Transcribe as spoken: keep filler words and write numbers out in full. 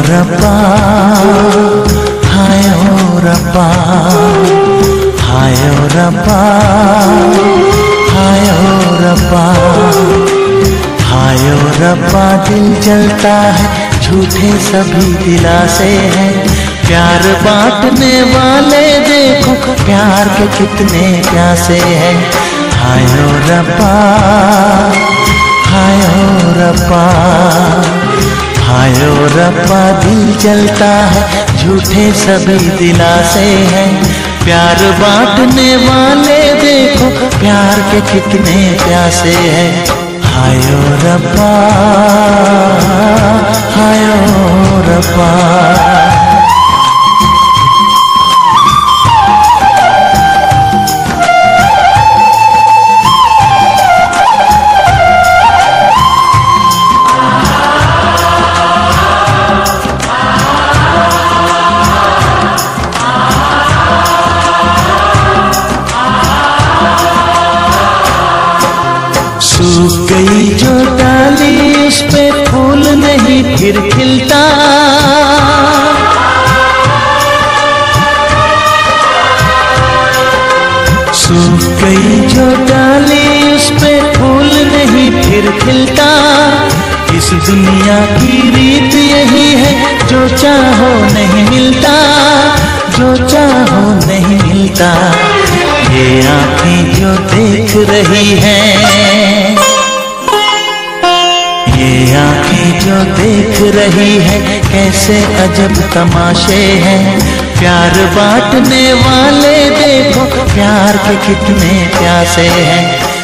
रब्बा हाय ओ रब्बा, हाय ओ रब्बा, हाय ओ रब्बा, हाय ओ रब्बा। दिल जलता है झूठे सभी दिलासे हैं, प्यार बांटने वाले देखो प्यार के कितने प्यासे हैं। हाय ओ रब्बा, हाय ओ रब्बा, हाय ओ रब्बा। दिल जलता है झूठे सभी दिलासे हैं, प्यार बांटने वाले देखो प्यार के कितने प्यासे हैं। हाय ओ रब्बा, हाय ओ रब्बा। सूख गई जो डाली उस पे फूल नहीं फिर खिलता, सूख गई जो डाली उस पे फूल नहीं फिर खिलता। इस दुनिया की रीत यही है, जो चाहो नहीं मिलता, जो चाहो नहीं मिलता। ये आँखें जो देख रही हैं, ये आँखें जो देख रही है, कैसे अजब तमाशे हैं। प्यार बांटने वाले देखो प्यार के कितने प्यासे हैं।